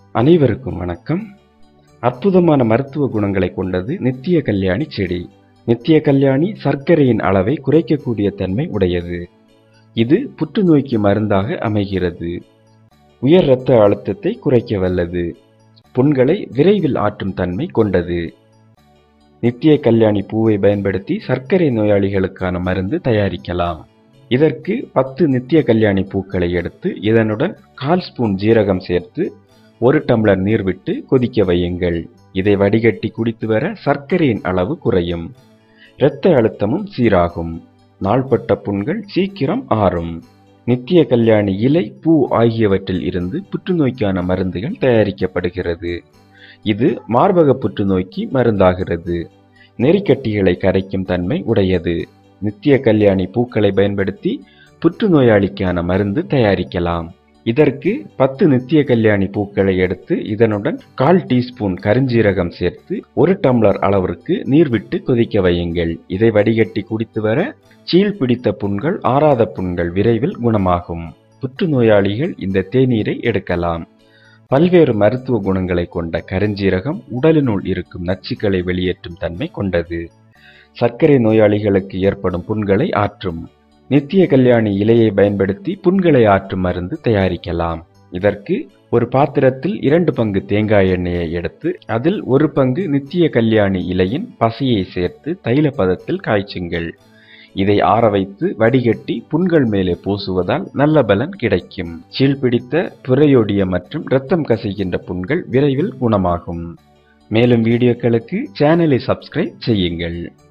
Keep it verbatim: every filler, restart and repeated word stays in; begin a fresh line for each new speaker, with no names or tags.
அனைவருக்கும் வணக்கம். அற்புதமான மருத்துவ குணங்களை கொண்டது நித்திய கல்யாணி செடி. நித்திய கல்யாணி சர்க்கரையின் அளவை குறைக்கக்கூடிய தன்மை உடையது. இது புற்றுநோய்க்கு மருந்தாக அமைகிறது. உயர் இரத்த அழுத்தத்தை குறைக்க வல்லது. புண்களை விரைவில் ஆற்றும் தன்மை கொண்டது. நித்திய கல்யாணி பூவை பயன்படுத்தி சர்க்கரை நோயாளிகளுக்கான மருந்து தயாரிக்கலாம். இதற்கு பத்து நித்திய கல்யாணி பூக்களை எடுத்து இதனுடன் கால் ஸ்பூன் ஜீரகம் சேர்த்து ஒரு டம்ளர் நீர் விட்டு கொதிக்க வையுங்கள். இதை வடிகட்டி குடித்து வர சர்க்கரையின் அளவு குறையும். இரத்த அழுத்தமும் சீராகும். நாள்பட்ட புண்கள் சீக்கிரம் ஆறும். நித்திய கல்யாணி இலை, பூ ஆகியவற்றில் இருந்து புற்றுநோய்க்கான மருந்துகள் தயாரிக்கப்படுகிறது. இது மார்பக புற்றுநோய்க்கு மருந்தாகிறது. நெறிக்கட்டிகளை கரைக்கும் தன்மை உடையது. நித்திய கல்யாணி பூக்களை பயன்படுத்தி புற்றுநோயாளிக்கான மருந்து தயாரிக்கலாம். இதற்கு பத்து நித்திய கல்யாணி பூக்களை எடுத்து இதனுடன் கால் டீஸ்பூன் கருஞ்சீரகம் சேர்த்து ஒரு டம்ளர் அளவிற்கு நீர் விட்டு கொதிக்க வையுங்கள். இதை வடிகட்டி குடித்து வர சீழ் பிடித்த புண்கள், ஆறாத புண்கள் விரைவில் குணமாகும். புற்றுநோயாளிகள் இந்த தேநீரை எடுக்கலாம். பல்வேறு மருத்துவ குணங்களை கொண்ட கருஞ்சீரகம் உடலினுள் இருக்கும் நச்சுக்களை வெளியேற்றும் தன்மை கொண்டது. சர்க்கரை நோயாளிகளுக்கு ஏற்படும் புண்களை ஆற்றும். நித்திய கல்யாணி இலையை பயன்படுத்தி புண்களை ஆற்றும் மருந்து தயாரிக்கலாம். இதற்கு ஒரு பாத்திரத்தில் இரண்டு பங்கு தேங்காய் எண்ணெயை எடுத்து அதில் ஒரு பங்கு நித்திய கல்யாணி இலையின் பசையை சேர்த்து தைல பதத்தில் காய்ச்சுங்கள். இதை ஆற வைத்து வடிகட்டி புண்கள் மேலே பூசுவதால் நல்ல பலன் கிடைக்கும். சீழ்பிடித்த புரையோடிய மற்றும் இரத்தம் கசிகின்ற புண்கள் விரைவில் குணமாகும். மேலும் வீடியோக்களுக்கு சேனலை சப்ஸ்கிரைப் செய்யுங்கள்.